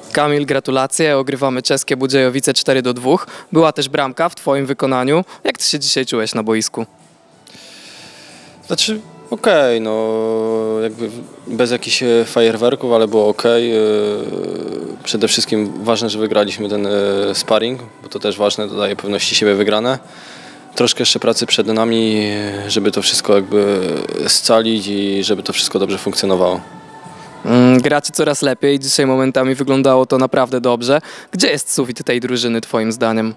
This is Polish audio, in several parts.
Kamil, gratulacje. Ogrywamy czeskie Budziejowice 4-2. Była też bramka w twoim wykonaniu. Jak ty się dzisiaj czułeś na boisku? Znaczy, okej, no jakby bez jakichś fajerwerków, ale było okej. Przede wszystkim ważne, że wygraliśmy ten sparring, bo to też ważne, dodaje pewności siebie wygrane. Troszkę jeszcze pracy przed nami, żeby to wszystko jakby scalić i żeby to wszystko dobrze funkcjonowało. Gracie coraz lepiej. Dzisiaj momentami wyglądało to naprawdę dobrze. Gdzie jest sufit tej drużyny twoim zdaniem?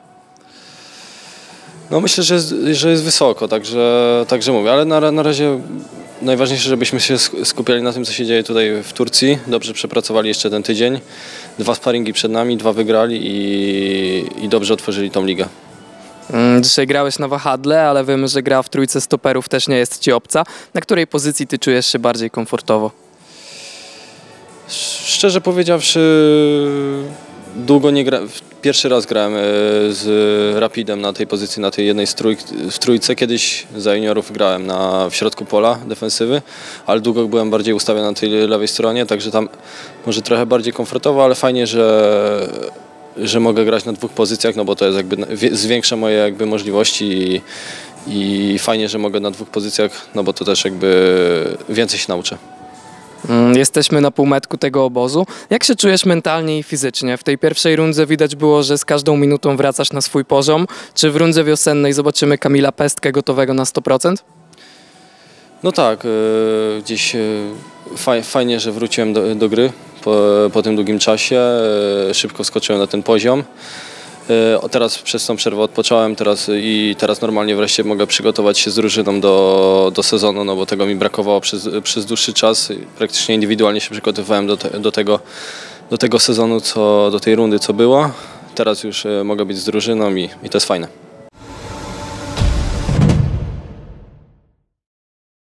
No myślę, że jest wysoko, także mówię, ale na razie najważniejsze, żebyśmy się skupiali na tym, co się dzieje tutaj w Turcji. Dobrze przepracowali jeszcze ten tydzień. 2 sparingi przed nami, 2 wygrali i dobrze otworzyli tą ligę. Dzisiaj grałeś na wahadle, ale wiemy, że gra w trójce stoperów też nie jest ci obca. Na której pozycji ty czujesz się bardziej komfortowo? Szczerze powiedziawszy, długo nie grałem. Pierwszy raz grałem z Rapidem na tej pozycji, na tej jednej w trójce. Kiedyś za juniorów grałem w środku pola defensywy, ale długo byłem bardziej ustawiony na tej lewej stronie, także tam może trochę bardziej komfortowo, ale fajnie, że mogę grać na 2 pozycjach, no bo to jest jakby zwiększa moje jakby możliwości i fajnie, że mogę na 2 pozycjach, no bo to też jakby więcej się nauczę. Jesteśmy na półmetku tego obozu. Jak się czujesz mentalnie i fizycznie? W tej pierwszej rundze widać było, że z każdą minutą wracasz na swój poziom. Czy w rundze wiosennej zobaczymy Kamila Pestkę gotowego na 100%? No tak, gdzieś fajnie, że wróciłem do gry po tym długim czasie. Szybko wskoczyłem na ten poziom. Teraz przez tą przerwę odpocząłem teraz normalnie wreszcie mogę przygotować się z drużyną do sezonu, no bo tego mi brakowało przez dłuższy czas. Praktycznie indywidualnie się przygotowywałem do tego sezonu, do tej rundy, co była. Teraz już mogę być z drużyną i to jest fajne.